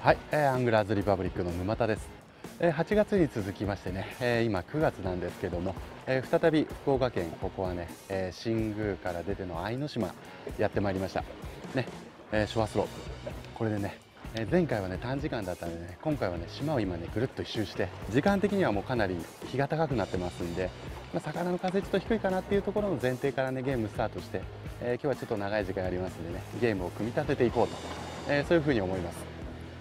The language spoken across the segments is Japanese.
はい、アングラーズリパブリックの沼田です。8月に続きましてね、今9月なんですけども、再び福岡県、ここはね、新宮から出ての相島やってまいりましたね。ショアスローこれでね、前回はね短時間だったんでね、今回はね島を今ねぐるっと一周して、時間的にはもうかなり日が高くなってますんで、魚の数ちょっと低いかなっていうところの前提からねゲームスタートして、今日はちょっと長い時間ありますんでね、ゲームを組み立てていこうと、そういうふうに思います。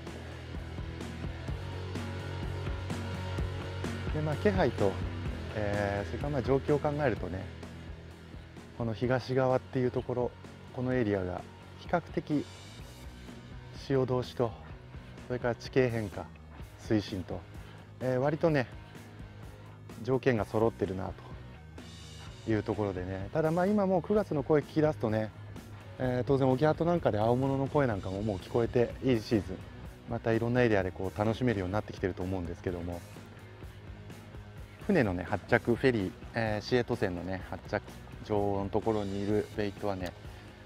で気配と、それから状況を考えるとね、この東側っていうところ、このエリアが比較的潮通しと、それから地形変化、水深と、割とね条件が揃ってるなというところでね、ただ今もう9月の声聞き出すとね、当然沖鳩なんかで青物の声なんかももう聞こえて、いいシーズンまたいろんなエリアでこう楽しめるようになってきてると思うんですけども、船のね発着フェリー、シエト船のね発着場のところにいるベイトはね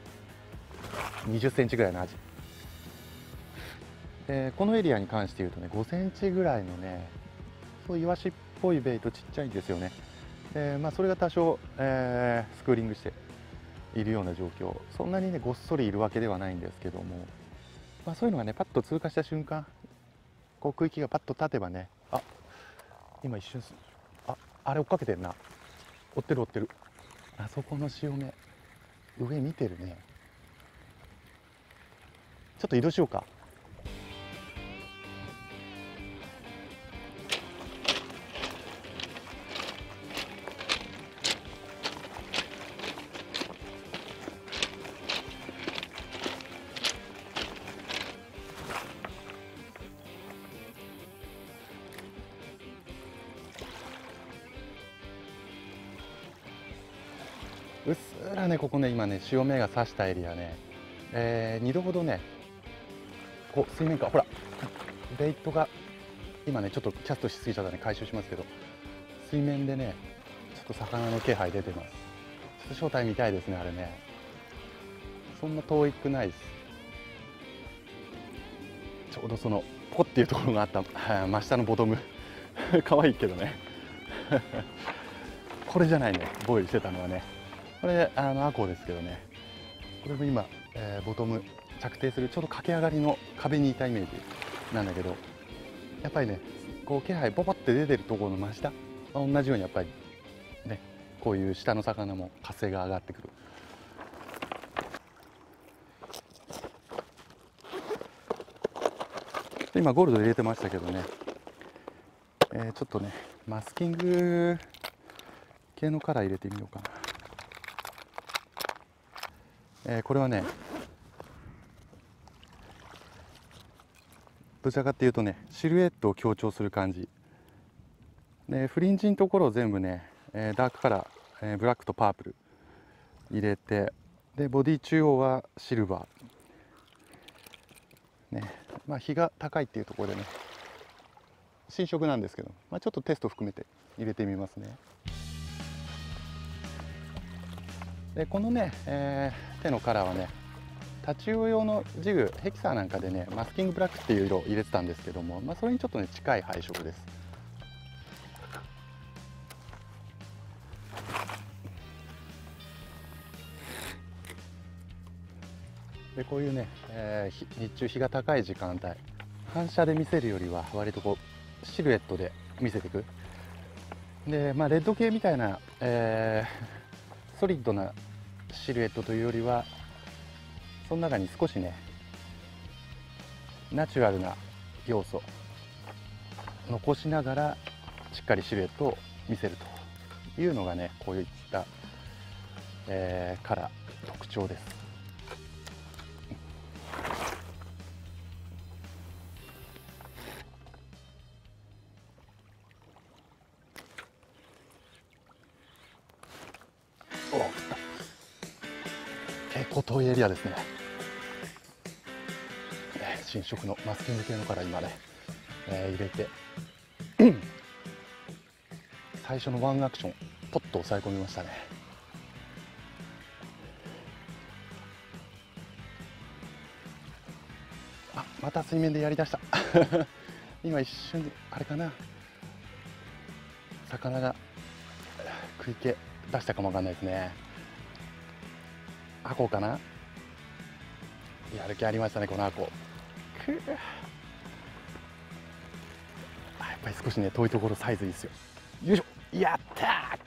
20センチぐらいのアジ、このエリアに関して言うとね5センチぐらいのね、そうイワシっぽいベイト、ちっちゃいんですよね。それが多少、スクーリングしているような状況、そんなにねごっそりいるわけではないんですけども、そういうのがねパッと通過した瞬間、こう区域がパッと立てばね、今一瞬あれ追っかけてるな、追ってる追ってる、あそこの潮目上見てるね。ちょっと移動しようか。うっすらねここね今ね潮目が差したエリアね、2度ほどねこう水面下、ほらベイトが今ねちょっとキャストしすぎちゃったね、回収しますけど、水面でねちょっと魚の気配出てます。ちょっと正体見たいですね、あれね。そんな遠くないです。ちょうどそのポコっていうところがあった真下のボトム可愛いけどねこれじゃないね、ボイルしてたのはね、これアコウですけどね、これも今、ボトム着底するちょうど駆け上がりの壁にいたイメージなんだけど、やっぱりねこう気配ポポって出てるところの真下、同じようにやっぱりねこういう下の魚も活性が上がってくる。今ゴールド入れてましたけどね、ちょっとねマスキング系のカラー入れてみようかな。これはねどちらかっていうとねシルエットを強調する感じで、フリンジのところを全部ねダークカラー、ブラックとパープル入れて、でボディ中央はシルバーね、日が高いっていうところでね新色なんですけど、ちょっとテスト含めて入れてみますね。でこのね、手のカラーはねタチウオ用のジグヘキサーなんかでねマスキングブラックっていう色を入れてたんですけども、それにちょっとね近い配色です。でこういうね、日中日が高い時間帯、反射で見せるよりは割とこうシルエットで見せていく。でレッド系みたいな、ソリッドなシルエットというよりは、その中に少しねナチュラルな要素残しながらしっかりシルエットを見せるというのがねこういった、カラー特徴です。結構遠いエリアですね。新色のマスキング系のカラー今ね、入れて最初のワンアクションポッと抑え込みましたね。 あ、また水面でやりだした今一瞬あれかな、魚が食い気出したかもわかんないですね。アコウかな、やる気ありましたねこのアコウ。やっぱり少しね遠いところサイズいいですよ。よいしょ、やった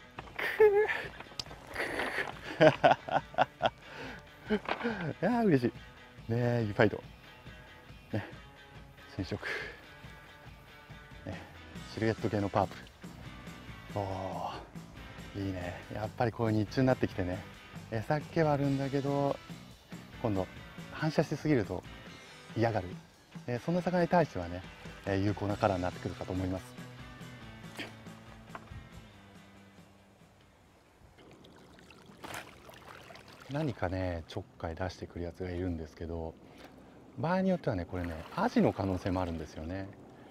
ーいやー嬉しいねえ、ユファイドね、新色ね、シルエット系のパープル、おーいいね。やっぱりこう日中になってきてね、餌っ気はあるんだけど今度反射しすぎると嫌がる、そんな魚に対してはね、有効なカラーになってくるかと思います。何かねちょっかい出してくるやつがいるんですけど、場合によってはねこれねアジの可能性もあるんですよね。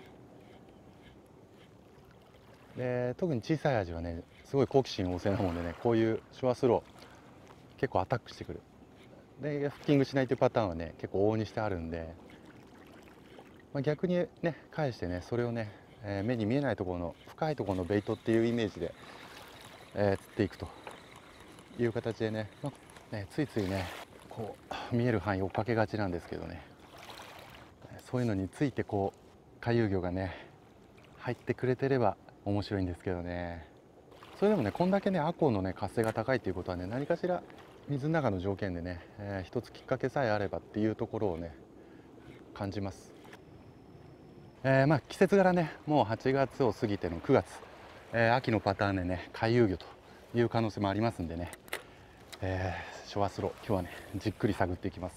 で特に小さいアジはねすごい好奇心旺盛なもんでね、こういうショアスロー結構アタックしてくる。でフッキングしないというパターンはね結構往々にしてあるんで、逆にね返してねそれをね、目に見えないところの深いところのベイトっていうイメージで、釣っていくという形でね、ついついねこう見える範囲追っかけがちなんですけどね、そういうのについてこう回遊魚がね入ってくれてれば面白いんですけどね。それでもねこんだけねアコウのね活性が高いということはね、何かしら水の中の条件でね、一つきっかけさえあればっていうところをね感じます。季節柄ねもう8月を過ぎての9月、秋のパターンでね回遊魚という可能性もありますんでね、ショアスロー今日はねじっくり探っていきます。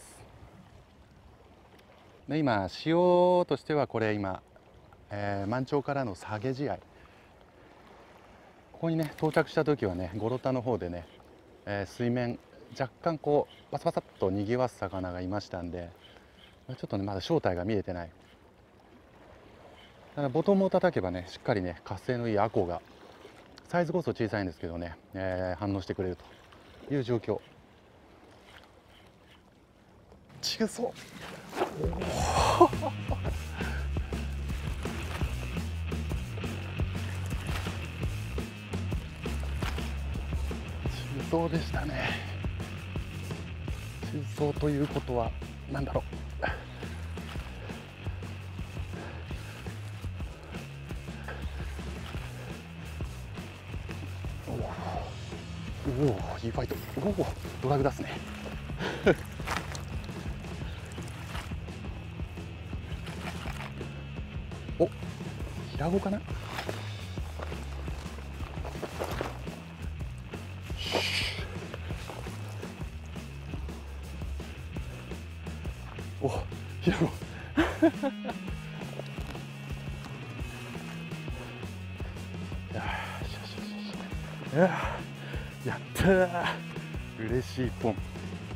で今潮としてはこれ今、満潮からの下げ試合、ここにね到着した時はねゴロタの方でね、水面若干こうバサバサっとにぎわす魚がいましたんで、ちょっとねまだ正体が見えてない。だからボトムを叩けばねしっかりね活性のいいアコウがサイズこそ小さいんですけどね、反応してくれるという状況。中層中層でしたね。中層ということは何だろう、おおいいファイト、おおドラグ出すねお平子かな、お平子やったー、嬉しいポン。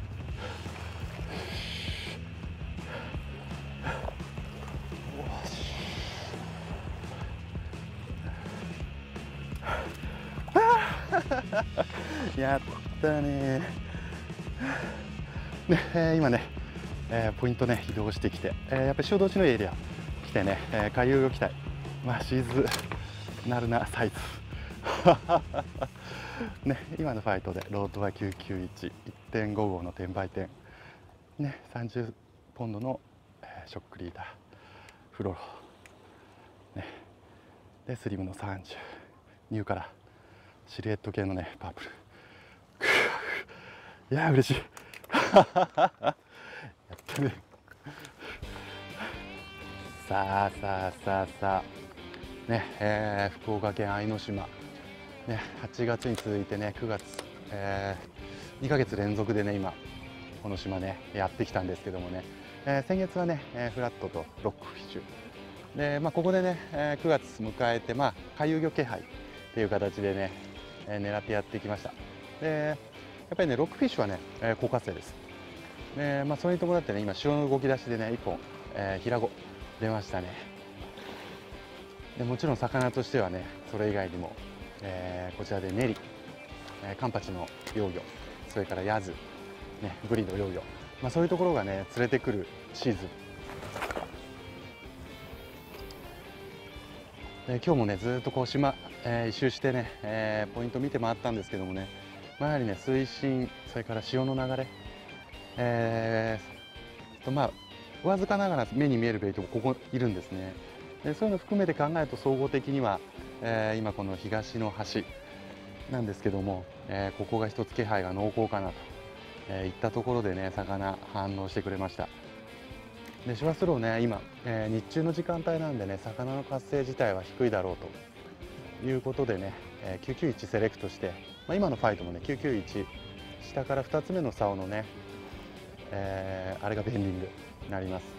やったねー。今ね、ポイントね移動してきて、やっぱり潮通しのエリア来てね、回遊魚期待、シーズなるなサイズね、今のファイトでロードは 991.5 号の転売点、ね、30ポンドの、ショックリーダーフロロ、ね、でスリムの30ニューカラーシルエット系のねパープルいやー嬉しいやったね。さあさあさあさあね、福岡県相島ね、8月に続いてね9月、2ヶ月連続でね今この島ねやってきたんですけどもね、先月はね、フラットとロックフィッシュで、ここでね、9月迎えて回遊魚気配っていう形でね、狙ってやってきました。でやっぱりねロックフィッシュはね、高活性です。でそれに伴ってね今潮の動き出しでね1本、平子出ましたね。でもちろん魚としてはねそれ以外にも、こちらでネリ、カンパチの幼魚、それからヤズ、ね、ブリの幼魚、そういうところがね連れてくるシーズンで今日もねずっとこう島、一周してね、ポイント見て回ったんですけどもね、やはりね水深、それから潮の流れ、わずかながら目に見えるベイトもここいるんですね。でそういうの含めて考えると総合的には、今この東の端なんですけども、ここが一つ気配が濃厚かなと、いったところでね魚反応してくれました。でシュワスローね今、日中の時間帯なんでね魚の活性自体は低いだろうということでね、991セレクトして、今のファイトもね991下から2つ目の竿のね、あれがベンディングになります。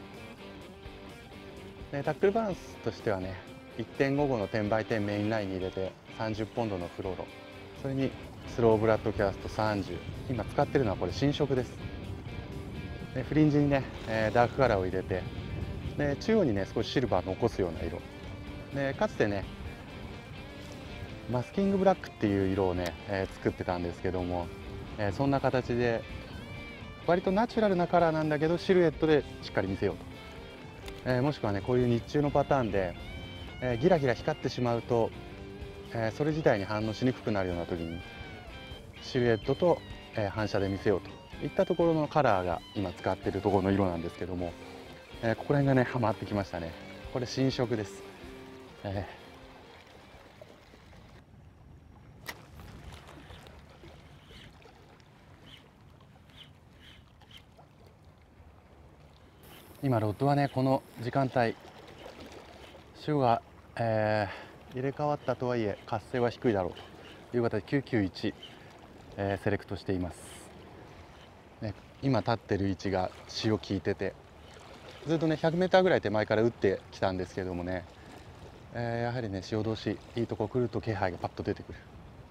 でタックルバランスとしてはね 1.55 の10バイ10メインラインに入れて30ポンドのフロロ、それにスローブラッドキャスト30、今使ってるのはこれ新色です。でフリンジにね、ダークカラーを入れて、で中央にね少しシルバー残すような色で、かつてねマスキングブラックっていう色をね、作ってたんですけども、そんな形で割とナチュラルなカラーなんだけどシルエットでしっかり見せようと、もしくはねこういう日中のパターンで、ギラギラ光ってしまうと、それ自体に反応しにくくなるような時にシルエットと、反射で見せようといったところのカラーが今使っているところの色なんですけども、ここら辺がねハマってきましたね。これ新色です。今ロッドはねこの時間帯潮が、入れ替わったとはいえ活性は低いだろうという形で991、セレクトしています、ね、今立ってる位置が潮効いててずっとね 100m ぐらい手前から打ってきたんですけどもね、やはりね潮通しいいとこ来ると気配がパッと出てくる。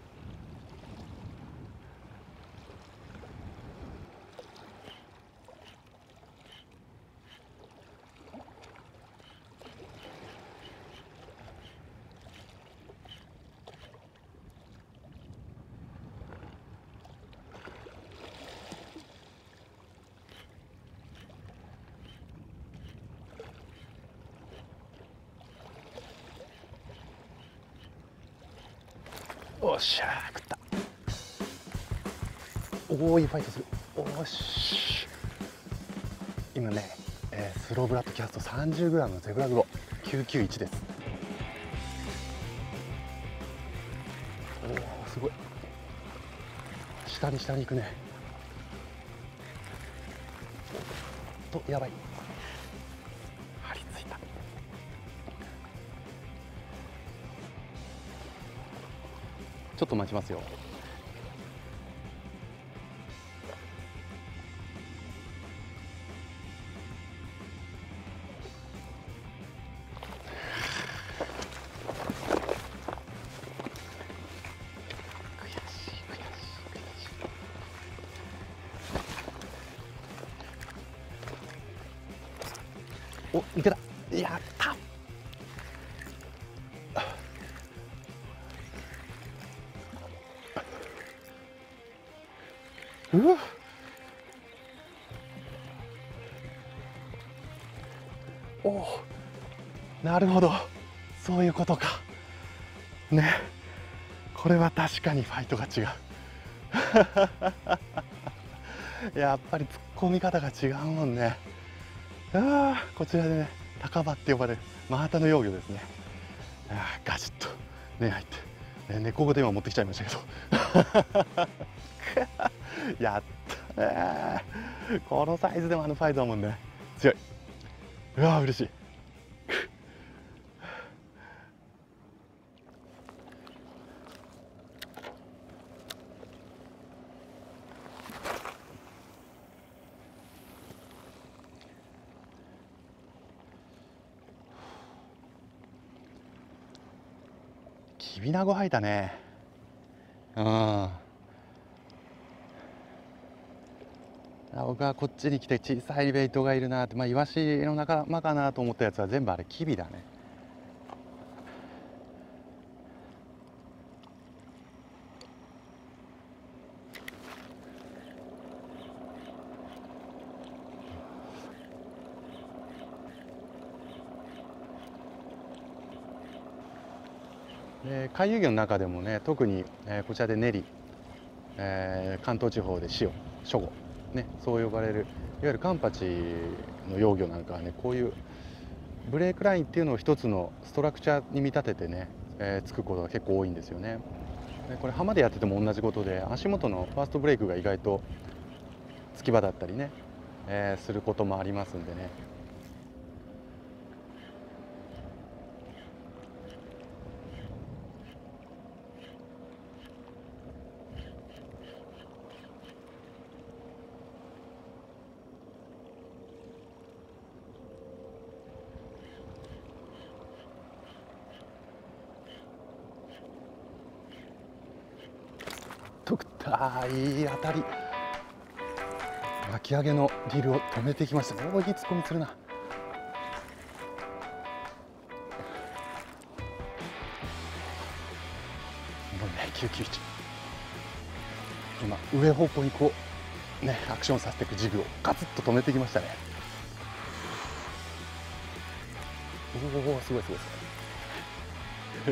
おっしゃー食った。おおいいファイトする。おし今ね、スローブラッドキャスト 30g のゼブラグロ991です。おおすごい、下に行くね。とやばい、張り付いた。ちょっと待ちますよ。お、いけた。やった。うわ。おお、なるほど。そういうことか。ね。これは確かにファイトが違う。やっぱり突っ込み方が違うもんね。こちらでね、高場って呼ばれるマハタの幼魚ですね。ガチッとね入って、猫語で今持ってきちゃいましたけど。やったね。このサイズでもファイトだもんね。強い。うわ嬉しい。きびなご吐いたね。僕はこっちに来て小さいベイトがいるなって、イワシの仲間かなと思ったやつは全部あれキビだね。 回遊魚の中でもね、特に、こちらで練り、関東地方で塩、ショゴ、ね、そう呼ばれるいわゆるカンパチの幼魚なんかはね、こういうブレークラインっていうのを一つのストラクチャーに見立ててね、つくことが結構多いんですよね。これ浜でやってても同じことで、足元のファーストブレイクが意外とつき場だったりね、することもありますんでね。とくったいい当たり。巻き上げのリールを止めてきました。おお、いい突っ込みするな。もうね、991。今上方向にこうね、アクションさせていくジグをガツッと止めてきましたね。おお、すごいすごいすごい。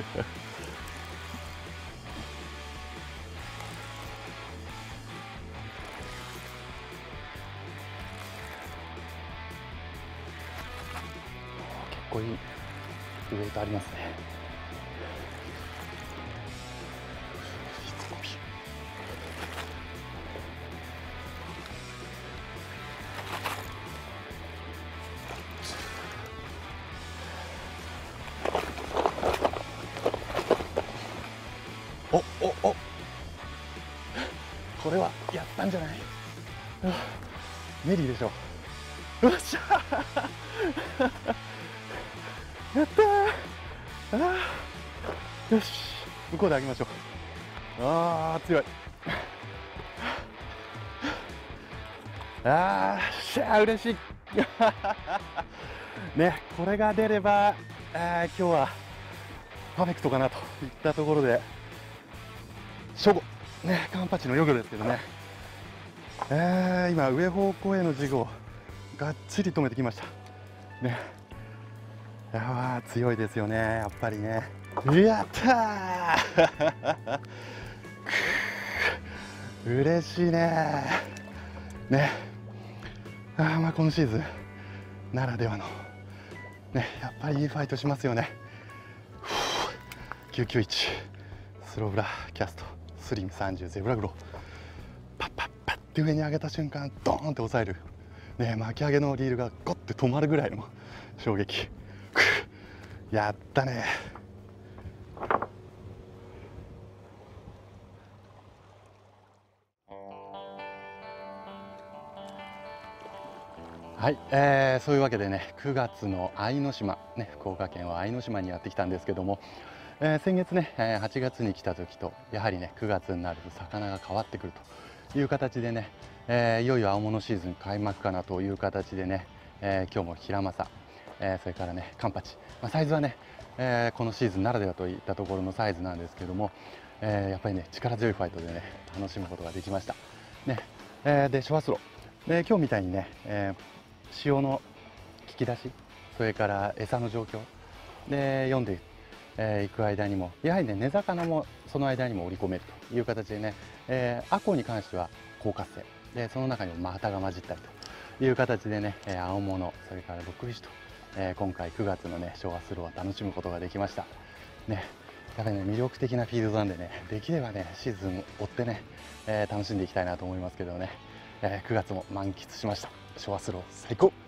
結構いいウエイトありますね。おおお、これはやったんじゃない？メリーでしょ。よっしゃーやったー。よし、向こうであげましょう。あー強い。しゃー嬉しいね、これが出れば、今日はパーフェクトかなといったところで、初号ね、カンパチのヨギョですけどね、今上方向へのジグをがっちり止めてきましたね。いやー強いですよね、やっぱりね。やったー嬉しいねね。まあ今シーズンならではのね、やっぱりいいファイトしますよね。991スローブラキャストスリム30ゼブラグロ、パッパッパッって上に上げた瞬間ドーンって押さえるね、巻き上げのリールがゴッて止まるぐらいの衝撃。やったね。はい、そういうわけでね、9月の愛の島、ね、福岡県は愛の島にやってきたんですけども、先月ね、8月に来た時とやはりね、9月になると魚が変わってくるという形でね、いよいよ青物シーズン開幕かなという形でね、今日もヒラマサ、それからねカンパチ、サイズはね、このシーズンならではといったところのサイズなんですけども、やっぱりね力強いファイトでね楽しむことができましたね。でショアスローで今日みたいにね、潮の引き出し、それから餌の状況で読んでいく間にもやはりね根魚もその間にも織り込めるという形でね、アコウに関しては高活性で、その中にもマタが混じったりという形でね、青物、それからロックフィッシュと、今回9月のね昭和スローを楽しむことができましたね。やっぱりね魅力的なフィールドなんでね、できればねシーズン追ってね、楽しんでいきたいなと思いますけどね、9月も満喫しました。昭和スロー最高。